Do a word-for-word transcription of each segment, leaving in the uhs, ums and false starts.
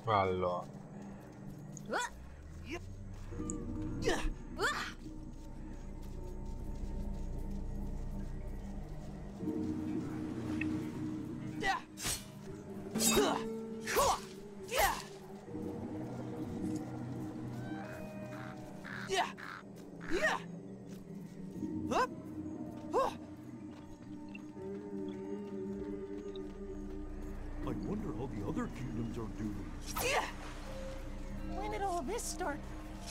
Allora. I wonder how the other kingdoms are doing. When did all this start?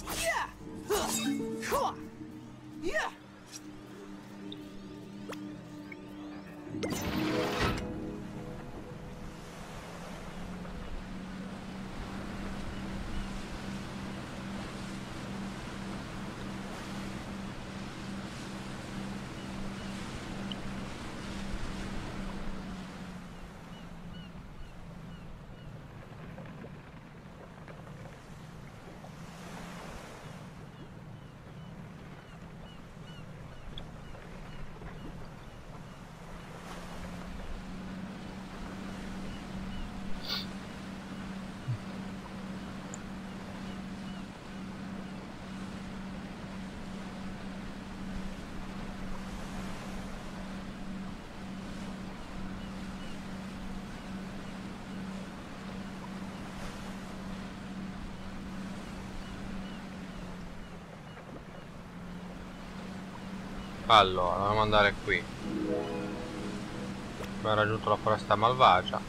Allora, dobbiamo andare qui. Abbiamo raggiunto la foresta malvagia.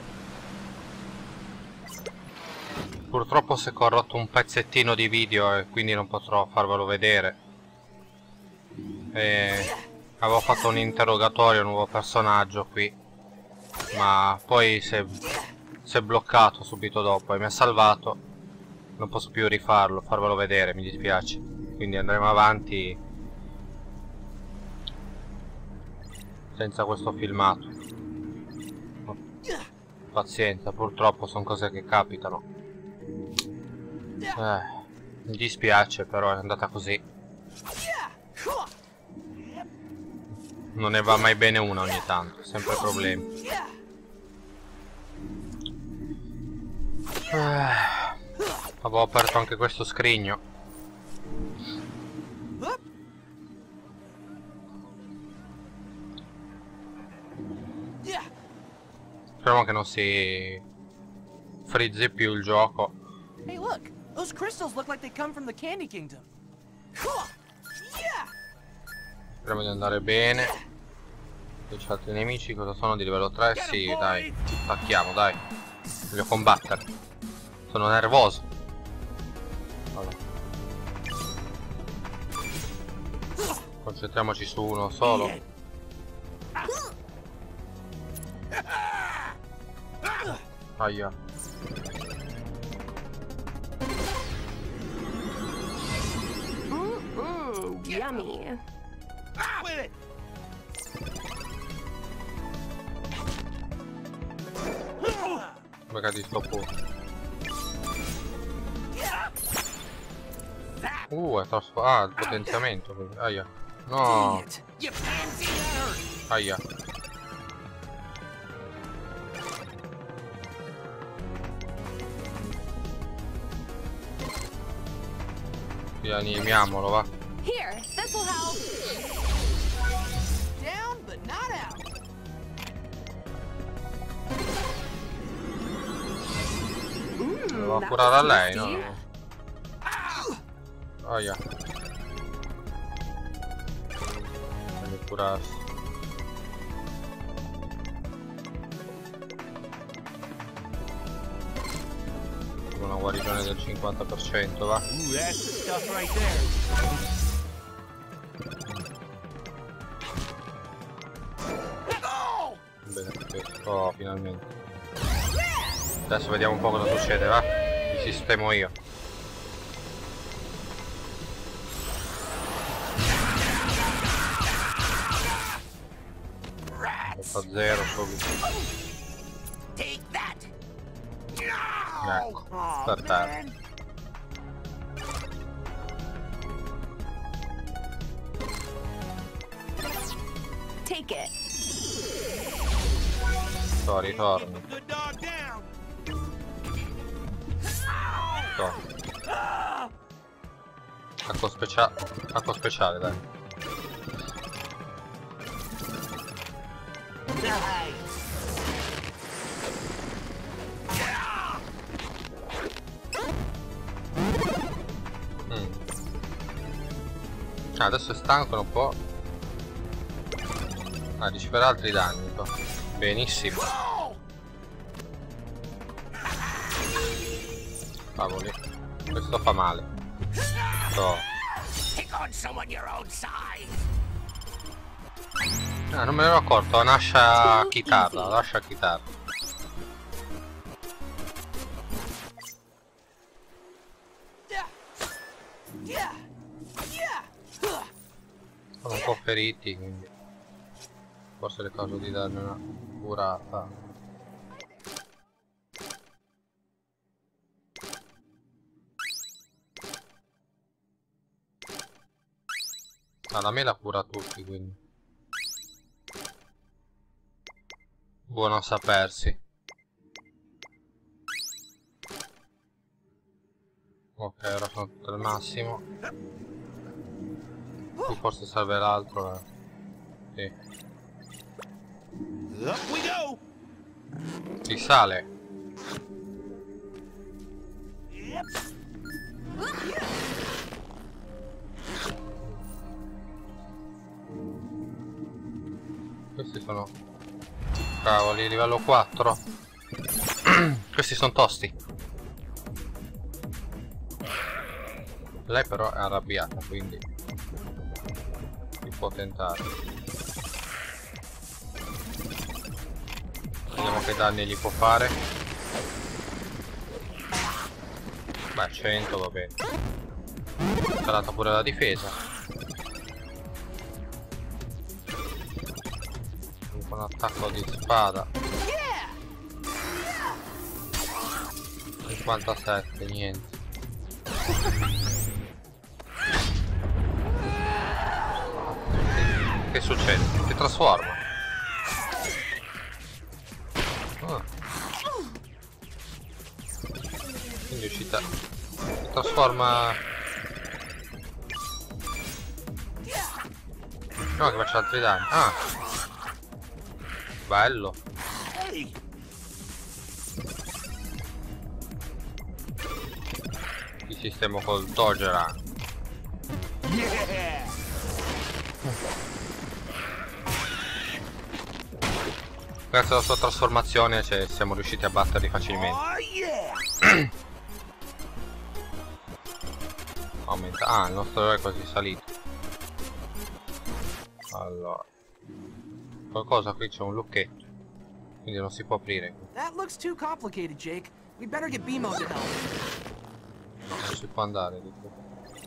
Purtroppo si è corrotto un pezzettino di video e quindi non potrò farvelo vedere. E avevo fatto un interrogatorio, un nuovo personaggio qui, ma poi si è, si è bloccato subito dopo e mi ha salvato. Non posso più rifarlo, farvelo vedere, mi dispiace. Quindi andremo avanti senza questo filmato. Pazienza, purtroppo sono cose che capitano. Eh, mi dispiace, però è andata così. Non ne va mai bene una ogni tanto, sempre problemi. Eh, avevo aperto anche questo scrigno. Speriamo che non si frizzi più il gioco. Hey, look! Those crystals look like they come from the Candy Kingdom. Speriamo di andare bene. Qui c'è altri nemici, cosa sono di livello tre? Sì, dai. Attacchiamo, dai. Voglio combattere. Sono nervoso. Allora. Concentriamoci su uno solo. Aia. Mm-mm, yummy. Magari sto pure. Uh, è trasformato. Ah, il potenziamento. Aia. No. Aia. Rianimiamolo, va. Here, this'll help. Down, but not out. Devo curare a lei, no? Aia. Devo curarsi. Una guarigione del cinquanta per cento, va. Ooh, that's the stuff right there. Bene, questo. Oh, finalmente. Adesso vediamo un po' cosa succede, va? Vi sistemo io. Fa zero subito. Ecco, per terra. Take it. So, ritorno. Sto. Attacco speciale. Attacco speciale, dai. Mm. Ah, adesso è stanco, non può. Ah, riceverà altri danni. Qua. Benissimo. Cavoli. Questo fa male. So. Ah, non me ne ero accorto, lascia chitarra, lascia chitarra. Sono un po' feriti, quindi forse le cose di darne una curata. Ah, la mela cura tutti, quindi buono a sapersi. Ok, ora sono tutto al massimo. Qui forse serve l'altro. Eh. Sì. Up we go. Si sale. Questi sono cavoli, livello quattro. Questi sono tosti. Lei però è arrabbiata, quindi si può tentare. Vediamo che danni gli può fare. Beh, cento va bene. È calata pure la difesa. Un attacco di spada. cinquantasette, niente. Che succede? Si trasforma. Ah. Quindi è uscita. Si trasforma. No, che faccia altri danni. Ah. Bello. Ti sistemo col Dogeran. Yeah. Grazie alla sua trasformazione cioè, siamo riusciti a batterli facilmente. Oh yeah. Aumenta. Ah, il nostro eroe è quasi salito. Allora. Qualcosa qui c'è un lucchetto. Quindi non si può aprire. That looks too complicated, Jake. We better get B-Mo to help. No, non si può andare di qui.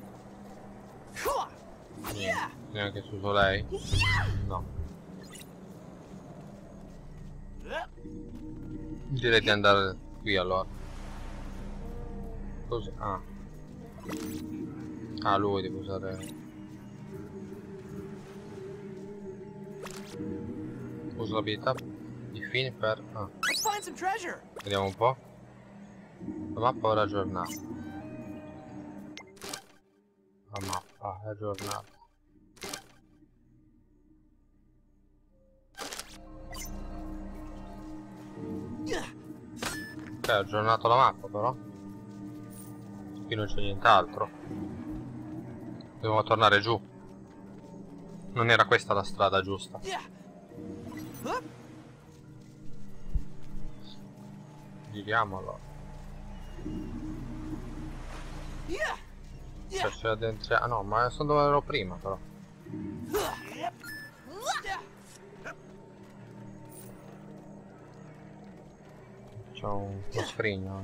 Niente. Neanche su su lei? No. Direi di andare qui allora. Così. Ah. Ah, lui deve usare. Uso l'abilità di fine per. Ah. Let's find some treasure. Vediamo un po'. La mappa ora aggiornata. La mappa è aggiornata. Ok, ho aggiornato la mappa però. Qui non c'è nient'altro. Dobbiamo tornare giù. Non era questa la strada giusta. Giriamo allora. Se c'è dentro. Ah no, ma sono dove ero prima però. C'è un uno sfrigno.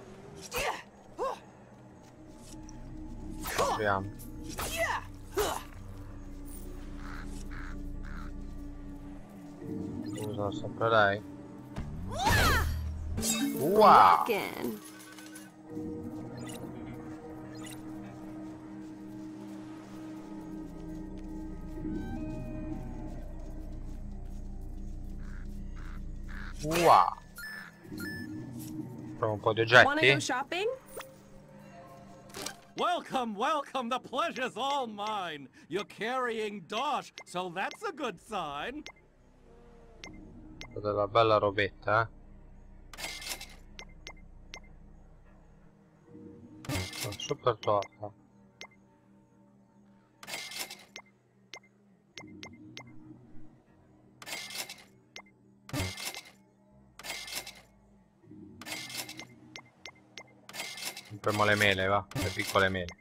Apriamo. Usa sempre lei. Wow! Again. Wow! Proviamo un po' di Wanna go oggetti. shopping? Welcome, welcome. The pleasure's all mine. You're carrying Dosh, so that's a good sign. Della bella robetta, eh. Super torta. Compriamo le mele, va, le piccole mele.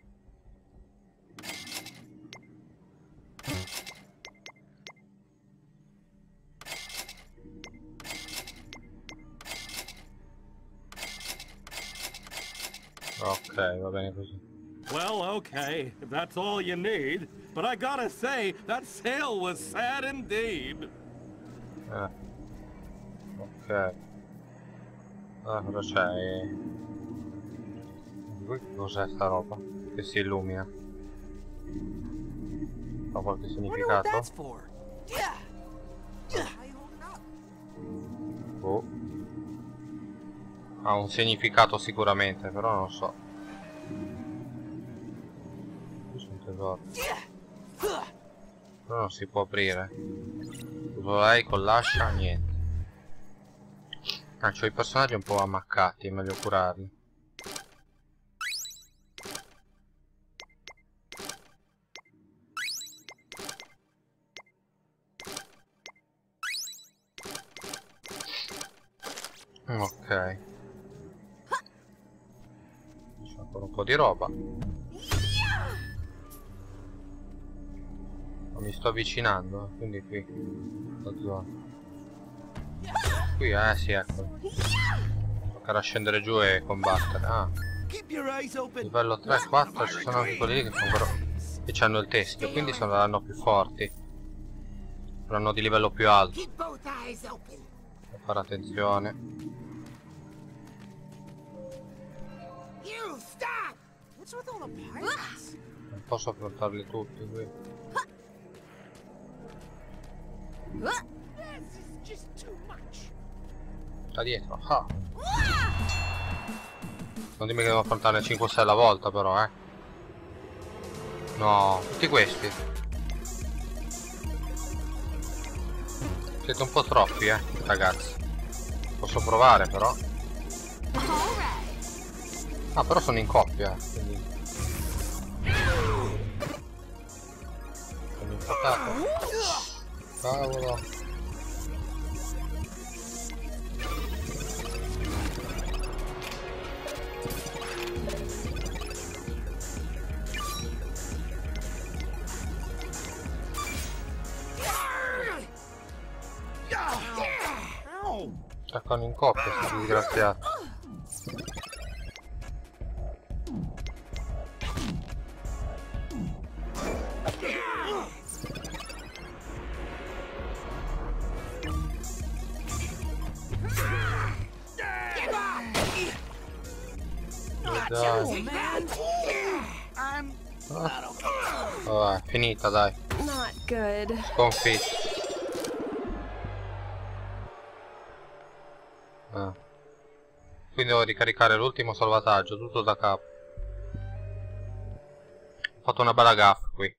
Ok, va bene così. Well, okay, if that's all you need. But I gotta say, that sale was sad indeed. Eh. Ok. Ah, cosa c'è? Cos'è sta roba? Che si illumina? Ha qualche significato? Oh. Ha un significato sicuramente, però non so. Qui c'è un tesoro. Però non si può aprire. Uso lei con l'ascia, niente. Ah, c'ho i personaggi un po' ammaccati, è meglio curarli. Ok. C'è ancora un po' di roba. Ma mi sto avvicinando, quindi qui. La zona. Qui, eh sì, ecco. Toccherà scendere giù e combattere. Ah. Livello tre e quattro ci sono anche quelli che sono che hanno il teschio, quindi saranno più forti. Saranno di livello più alto. Devo fare attenzione. Non posso affrontarli tutti qui. Da dietro. Ah. Non dimmi che devo affrontarne cinque o sei alla volta però, eh. No, tutti questi. Siete un po' troppi, eh, ragazzi. Posso provare però. Ah, però sono in coppia, quindi... Sono impaccato. Cavolo. Attaccano in coppia, sti disgraziati. Dai. Ah. Oh, è finita, dai. Not good. Sconfitto. Ah. Quindi devo ricaricare l'ultimo salvataggio, tutto da capo. Ho fatto una bella gaffa qui.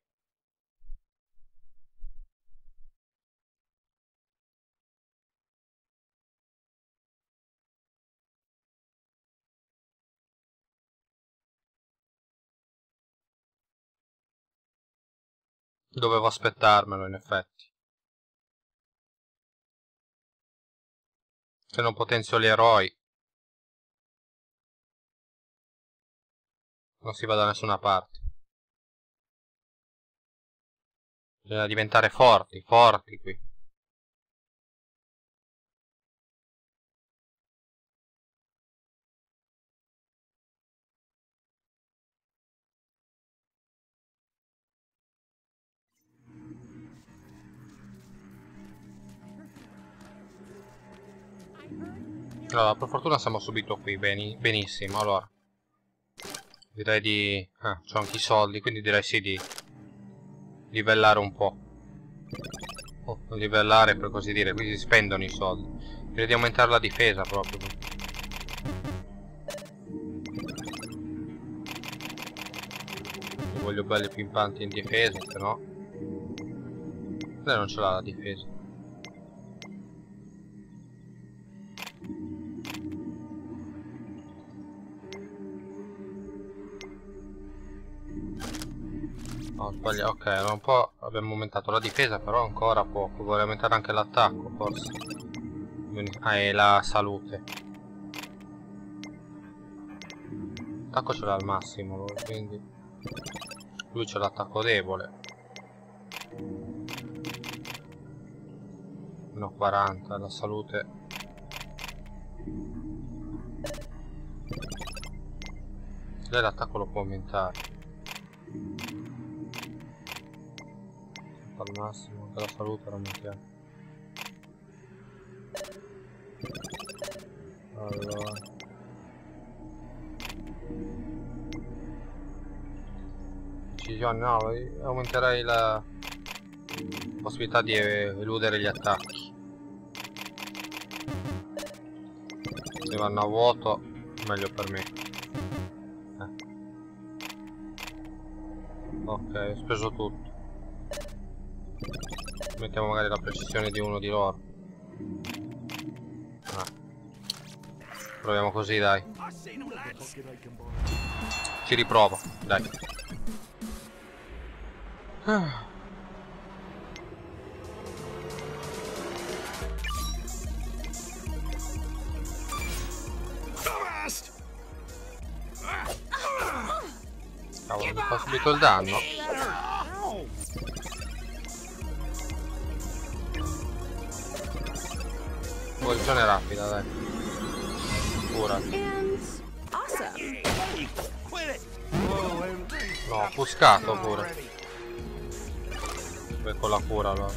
Dovevo aspettarmelo, in effetti. Se non potenzio gli eroi, non si va da nessuna parte. Bisogna diventare forti, forti qui. Allora, per fortuna siamo subito qui, beni, benissimo, allora. Direi di... Ah, c'ho anche i soldi, quindi direi sì di... livellare un po'. Oh, livellare per così dire, qui si spendono i soldi. Direi di aumentare la difesa proprio. voglio belli pimpanti in difesa, se no. Lei non ce l'ha la difesa. No, sbaglio, ok, un po' abbiamo aumentato la difesa, però ancora poco. Vorrei aumentare anche l'attacco, forse. Ah, e la salute. L'attacco ce l'ha al massimo, quindi lui c'ha l'attacco debole. Meno quaranta, la salute. Lei l'attacco lo può aumentare. Al massimo, che la salute la aumentiamo. Allora. Decisione, no, aumenterei la possibilità di eludere gli attacchi. Se vanno a vuoto, meglio per me. Eh. Ok, ho speso tutto. Mettiamo magari la precisione di uno di loro. Ah. Proviamo così, dai. Ci riprovo, dai. Ah. Cavolo, mi fa subito il danno. Posizione rapida, dai. Cura. No, ho offuscato pure. Beh, con la cura allora.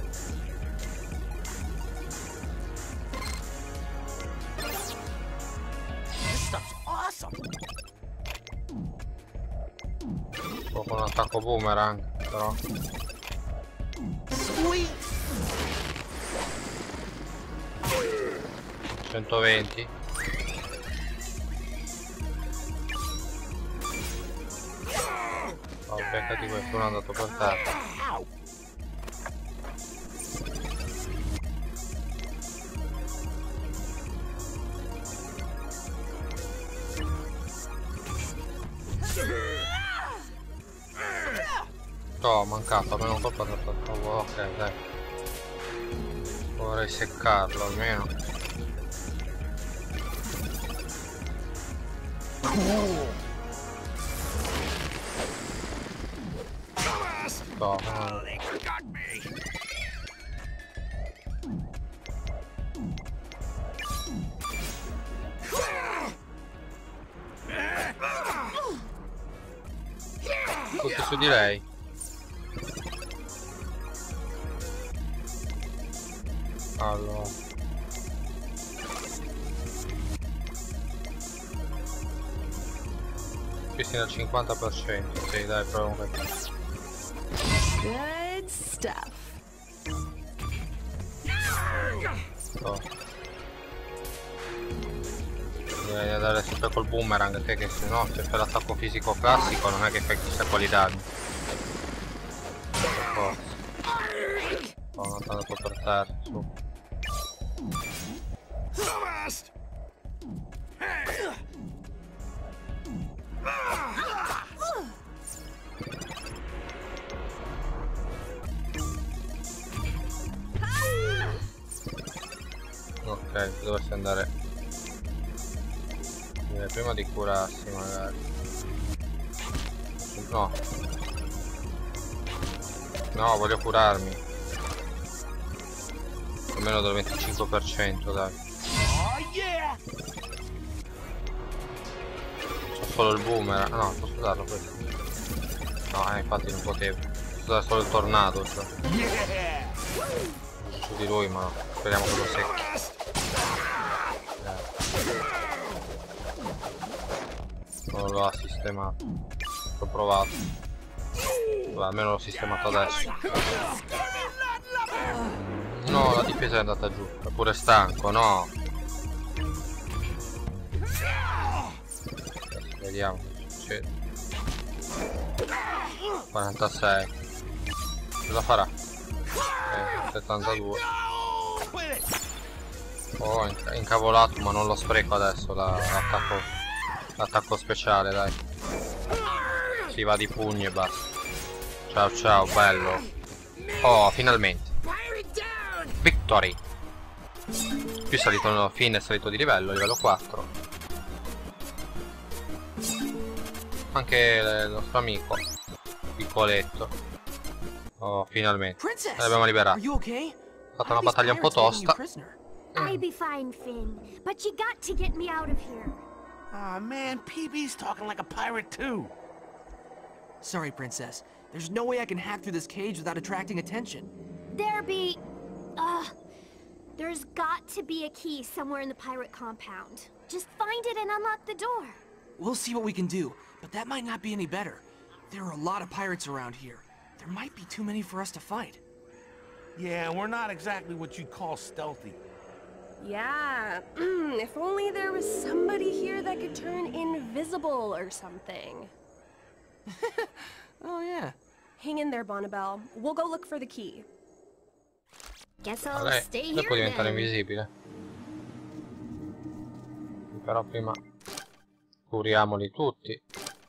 Un po' con un attacco boomerang, però. centoventi. Oh, beccati questo, non è andato per terra. No, ho mancato, almeno un colpo da oh, ok, dai. Vorrei seccarlo almeno. No, no. Tutti su di lei. Allora. Questi al cinquanta per cento, sì dai, proviamo questo. Good stuff. Oh. Devi andare sempre col boomerang te, che se no se fai l'attacco fisico classico non è che fai chissà quali danni. Per forza. Oh, non è andato per terra, su. Ok, dovessi andare eh, prima di curarsi magari. No. No, voglio curarmi. Almeno del venticinque per cento, dai. C'ho solo il boomerang. No, posso darlo questo? No, eh, infatti non potevo. Posso dare solo il tornado, cioè. Su di lui, ma speriamo che lo secchi. Non lo ha sistemato. L'ho provato. Vabbè, almeno l'ho sistemato adesso. No, la difesa è andata giù. È pure stanco, no. Vediamo che succede. quarantasei. Cosa farà? Eh, settantadue. Oh, inc incavolato, ma non lo spreco adesso l'attacco l'attacco speciale, dai. Si va di pugni e basta. Ciao ciao, bello. Oh, finalmente. Victory. Qui è salito, no, fine è salito di livello, livello quattro. Anche il nostro amico piccoletto. Oh, finalmente. L'abbiamo liberato. Ha fatto una battaglia un po' tosta. I'd be fine, Finn, but you got to get me out of here. Aw, oh, man, P B's talking like a pirate, too. Sorry, Princess. There's no way I can hack through this cage without attracting attention. There be... Uh... There's got to be a key somewhere in the pirate compound. Just find it and unlock the door. We'll see what we can do, but that might not be any better. There are a lot of pirates around here. There might be too many for us to fight. Yeah, we're not exactly what you'd call stealthy. Yeah, if only there was somebody here that could turn invisible or something. Oh, yeah. Hang in there, Bonnabelle. We'll go look for the key. Guess I'll Vabbè, stay poi here può diventare then. invisibile. Però prima curiamoli tutti.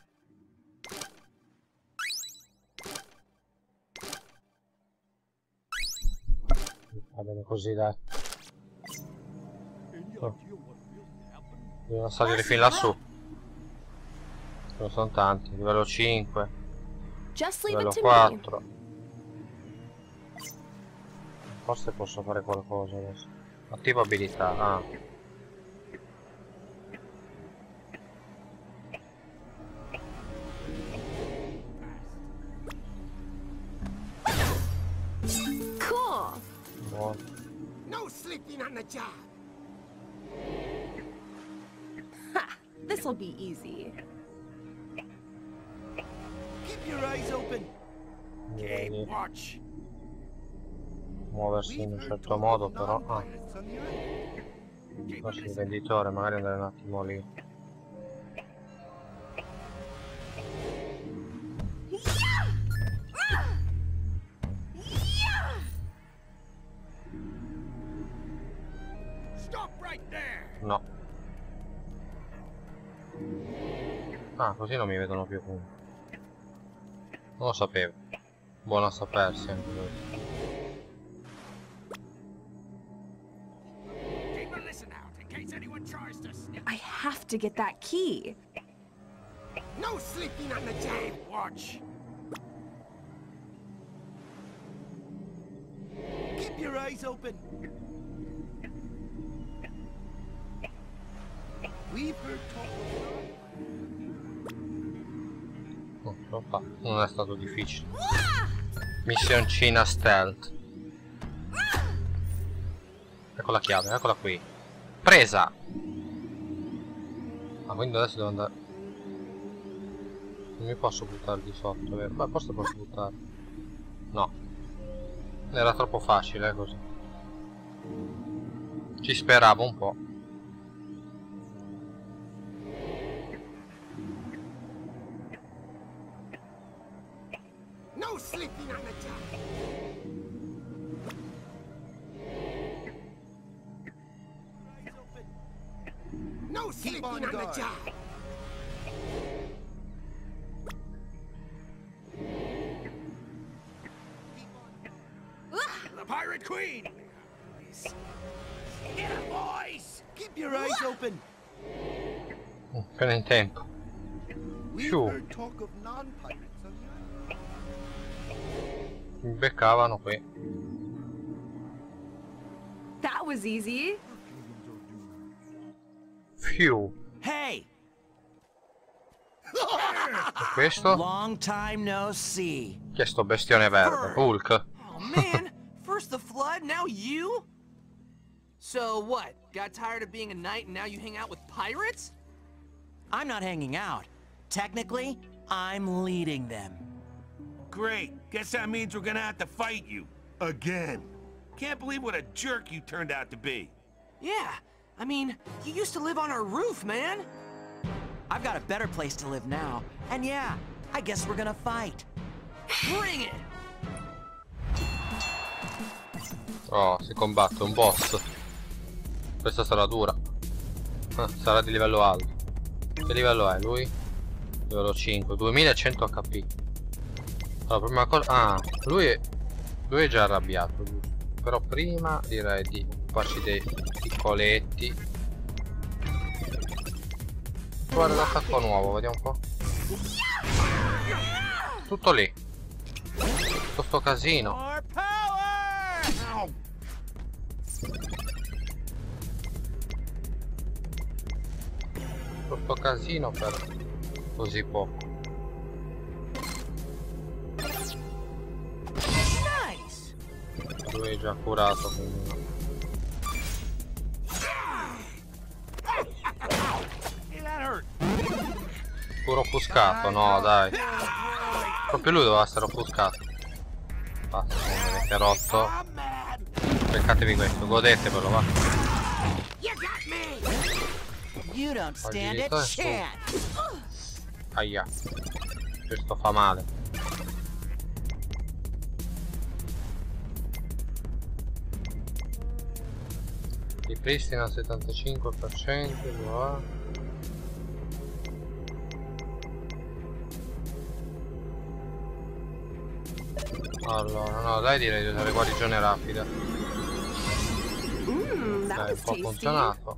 Va bene così, dai. Oh. Devo salire fin lassù. Ce ne sono tanti. Livello cinque. Just leave Livello it to me. quattro. Forse posso fare qualcosa adesso. Attiva abilità. Ah. Cool. Buono. No sleeping on the job. Ha! This'll be easy. Keep your eyes open. Devi Watch. muoversi in un certo modo, però. Ah. Forse il venditore, magari andare un attimo lì. No. Ah, così non mi vedono più. Non lo sapevo. Buono a sapersi anche questo. I have to get that key. No sleeping on the job. Watch. Keep your eyes open. We've heard talk Oh, ce l'ho fatto. Non è stato difficile. Missioncina stealth. Ecco la chiave, eccola qui. Presa! Ah, quindi adesso devo andare... Non mi posso buttare di sotto, vero? Beh, forse posso buttare. No. Era troppo facile, eh, così. Ci speravo un po'. No sleeping on the job. No sleeping on, on the job. The Pirate Queen. Get a voice. Keep your eyes open. Appena in tempo. Più. Talk of non-pirates. Mi beccavano qui. That was easy. Fiu. Hey! E questo? Long time no see. Chi è sto bestione verde? Hulk. Oh, man. First the flood, now you? So what? Got tired of being a knight and now you hang out with pirates? I'm not hanging out. Technically, I'm leading them. Great. Guess that means we're gonna have to fight you. Again. Can't believe what a jerk you turned out to be. Yeah. I mean, you used to live on our roof, man. I've got a better place to live now. And yeah, I guess we're gonna fight. Bring it! Oh, si combatte un boss. Questa sarà dura. Ah, sarà di livello alto. Che livello è lui? Livello cinque, duemilacento H P. Allora, prima cosa... Ah, lui è... Lui è già arrabbiato, giusto? Però prima direi di farci dei piccoletti. Guarda l'attacco nuovo, vediamo un po'. Tutto lì. Tutto sto casino. Tutto casino per così poco. Lui è già curato, quindi no. Puro offuscato, no dai. Proprio lui doveva essere offuscato. Basta, non avete rotto. Beccatevi questo, godetevelo, va. Agilità su. Aia. Questo fa male. Ripristina al settantacinque per cento, va. Allora, no, dai, direi di usare guarigione rapida. Mmm, that Dai, was un po' tasty. funzionato.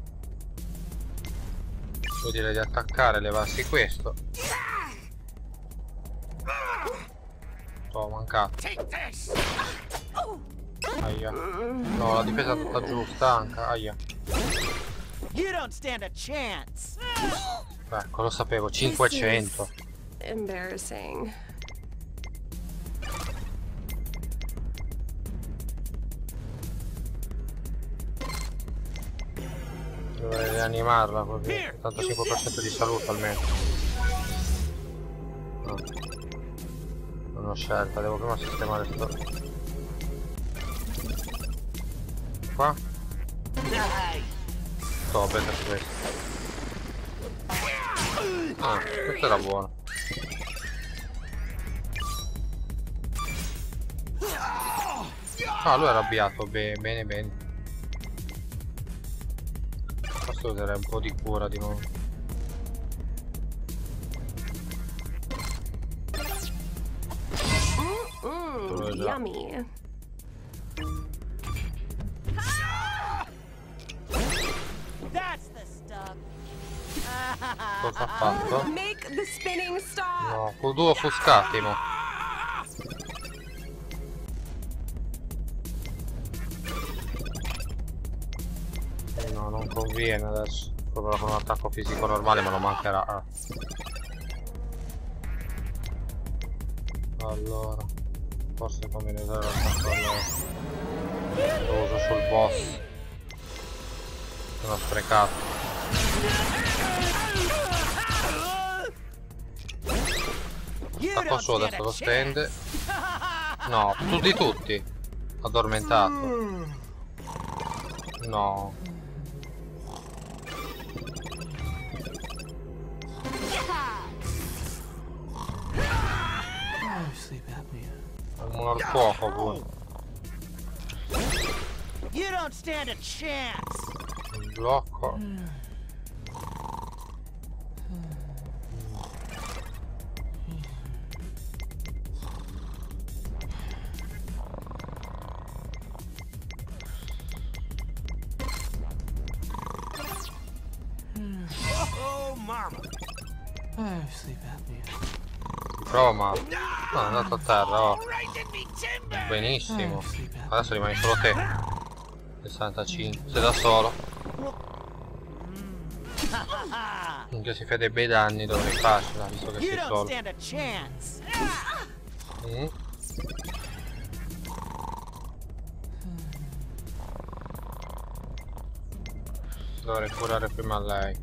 Io direi di attaccare, levarsi questo. Oh, mancato. Aia. No, la difesa è tutta giusta anche. Aia. You don't stand a chance. Ecco, lo sapevo, cinquecento. Embarrassing. Dovrei rianimarla così. settantacinque per cento di salute almeno. No. Non ho scelta, devo prima sistemare sto. Qua? Sto bene per questo. Ah, questo era buono. Ah, lui è arrabbiato, bene, bene, bene. Forse userei un po' di cura di nuovo. Mmm, yummy. That's the stuff. Cosa ha fatto? Make the spinning stop. No, con due offuscati, mo. Eh, no, non conviene adesso. Proverò con un attacco fisico normale, ma non mancherà. Ah. Allora, forse conviene usare l'attacco allora. Lo uso sul boss. Sono sprecato. Attacco suo, adesso lo stende. No, tu di tutti. Addormentato. No. Uno al fuoco pure. You don't stand a chance. Il blocco. Oh, mama. Oh, sleep apnea. Prova, ma no, è andato a terra, oh. Benissimo. Adesso rimani solo te. sessantacinque. Sei da solo. Minchia, si fa dei bei danni, dovrei farcela, visto che You sei don't solo. stand a chance. Mm. Dovrei curare prima lei.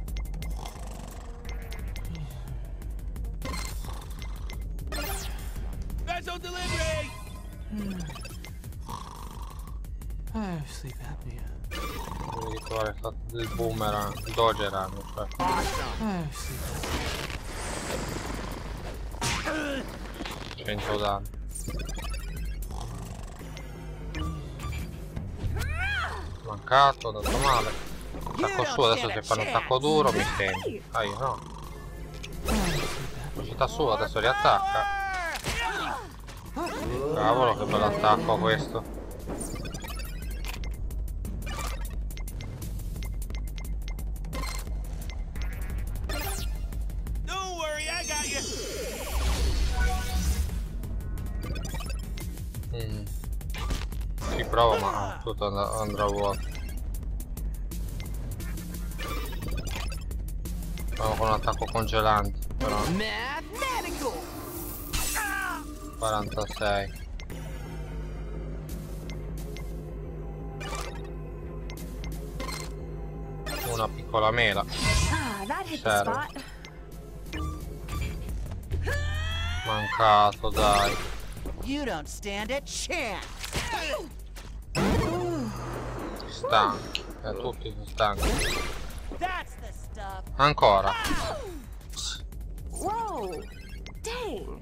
Special delivery! Oh, sleep apnea. Devi trovare il boomerang, il dogerang, cioè. Oh, sleep apnea. cento danni. Mancato, dato male. Attacco su, adesso se fanno un attacco duro mi stendi. Ah, io no. Velocità su, adesso riattacca. Cavolo, che bello attacco questo. Mm. Ci provo, ma tutto and andrà a vuoto. Provo con un attacco congelante, però. quarantasei. Una piccola mela. Serve. Mancato, dai. You don't stand a chance. Stanchi, eh, tutti sono stanchi. That's the stuff. Ancora. Whoa! Dang!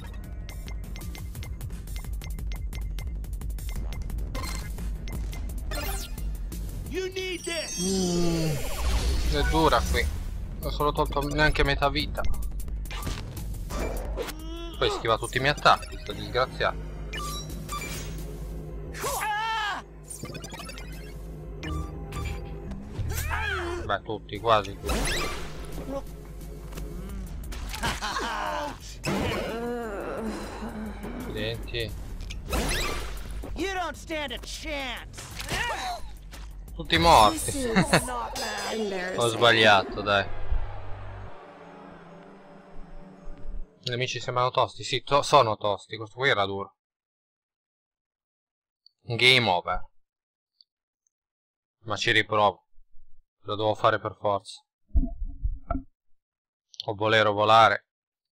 You need this. Mm, è dura qui. Non sono tolto neanche metà vita. Poi schiva tutti i miei attacchi, sto disgraziato. Beh, tutti, quasi tutti. Accidenti. You don't stand a chance. Tutti morti. This is embarrassing. Ho sbagliato, dai. Gli nemici sembrano tosti. Sì, to sono tosti. Questo qui era duro. Game over. Ma ci riprovo. Lo devo fare per forza. O volere o volare.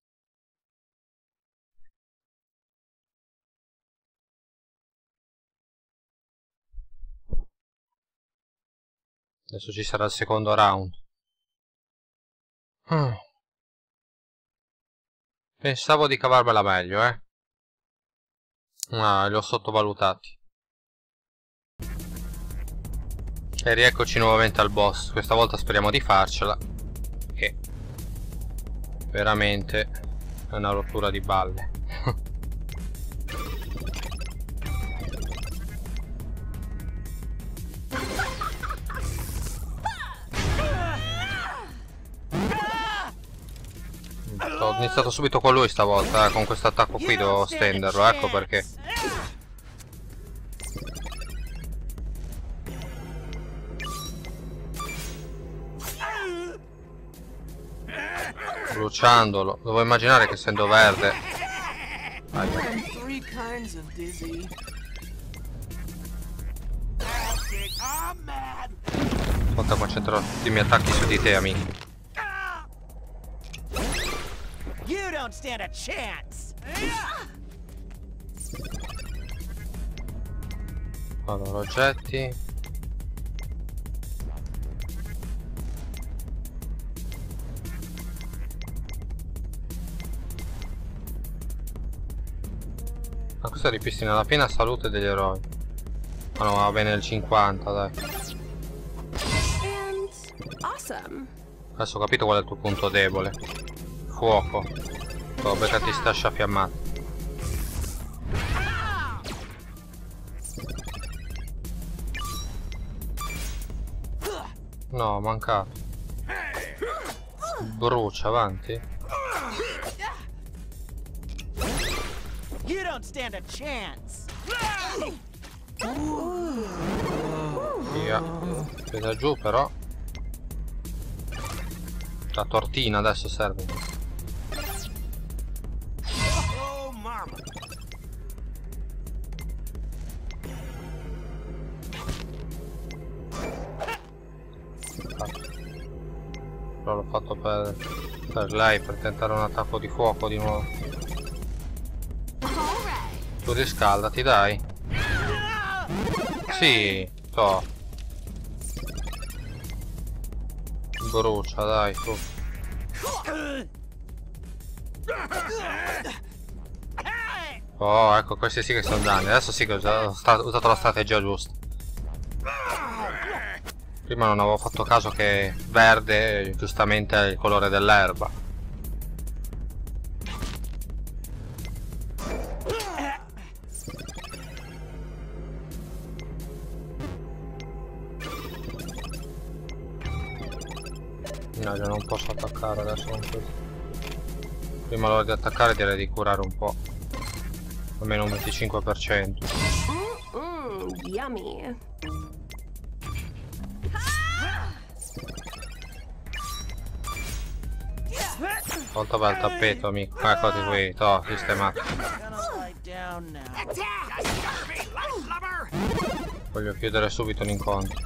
Adesso ci sarà il secondo round. Hmm. Pensavo di cavarmela meglio, eh. Ah, li ho sottovalutati. E rieccoci nuovamente al boss. Questa volta speriamo di farcela. Che veramente è una rottura di balle. Ho iniziato subito con lui stavolta, eh. Con questo attacco qui devo stenderlo, ecco perché. Bruciandolo, devo immaginare che essendo verde. Volta concentrerò tutti i miei attacchi su di te, amico. You don't stand a chance. Allora, oggetti. Ma questa ripristina la piena salute degli eroi. Ma no, va bene il cinquanta, dai. And awesome. Adesso ho capito qual è il tuo punto debole. Fuoco. Oh, beccati sta sciafiammata. No, mancato. Brucia, avanti. You don't stand a chance. Via. Presa giù però. La tortina adesso serve. Però l'ho fatto per, per lei, per tentare un attacco di fuoco di nuovo. Tu riscaldati, dai. Sì, to. Brucia, dai, tu. Oh, ecco, questi sì che sono danni. Adesso sì che ho usato, ho usato la strategia giusta. Prima non avevo fatto caso che verde giustamente è il colore dell'erba. No, io non posso attaccare adesso, non così. Prima allora di attaccare direi di curare un po'. Almeno un venticinque per cento. Mm, yummy. Molto bel tappeto, amico. Eccoti qui, to, sistemato. Voglio chiudere subito l'incontro.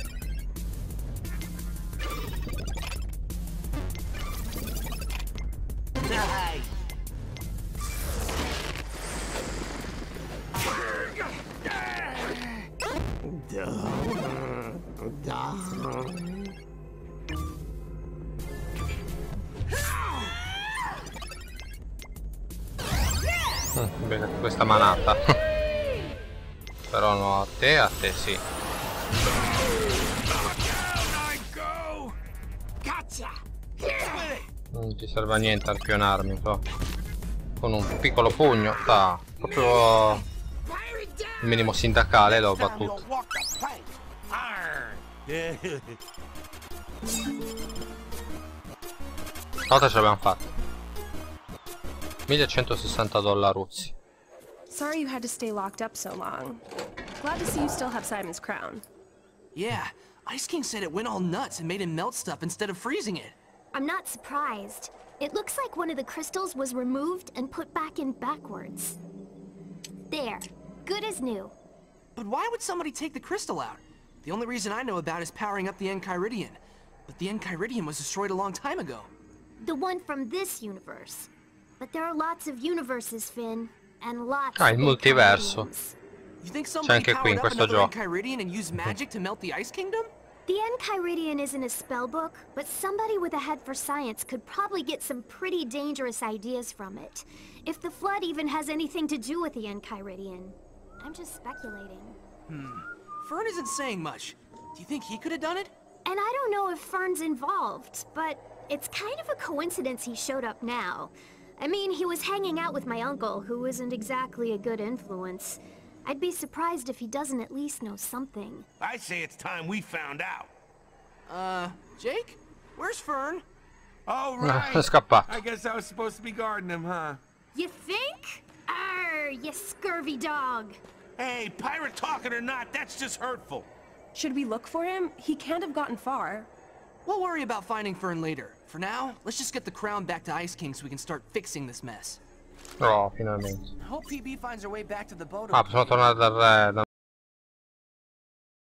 Mm, bene, questa manata. Però no, a te, a te sì. Non ti serve a niente arpionarmi, so. Con un piccolo pugno, sta proprio il minimo sindacale l'ho battuto. Stavolta ce l'abbiamo fatta. millecentosessanta dollaruzzi. Sorry you had to stay locked up so long. Glad to see you still have Simon's crown. Yeah, Ice King said it went all nuts and made him melt stuff instead of freezing it. I'm not surprised. It looks like one of the crystals was removed and put back in backwards. There. Good as new. But why would somebody take the crystal out? The only reason I know about is powering up the Enchiridion. But the Enchiridion was destroyed a long time ago. The one from this universe. But there are lots of universes, Finn. And lots Ah, il of multiverso. Enchiridions. You think C'è somebody anche qui powered in up questo another gioco. Enchiridion and used magic to melt the Ice Kingdom? The Enchiridion isn't a spellbook, but somebody with a head for science could probably get some pretty dangerous ideas from it. If the Flood even has anything to do with the Enchiridion. I'm just speculating. Fern isn't saying much. Do you think he could have done it? And I don't know if Fern's involved, but it's kind of a coincidence he showed up now. I mean, he was hanging out with my uncle, who isn't exactly a good influence. I'd be surprised if he doesn't at least know something. I say it's time we found out. Uh, Jake? Where's Fern? Oh, È right. scappato. I guess I was supposed to be guarding him, huh? You think? Arr, you scurvy dog. Hey, pirate talking or not, that's just hurtful. Should we look for him? He can't have gotten far. We'll worry about finding Fern later. For now, let's just get the crown back to Ice King so we can start fixing this mess. Oh, finalmente. I hope P B finds her way back to the boat. Ah, possiamo tornare dal re.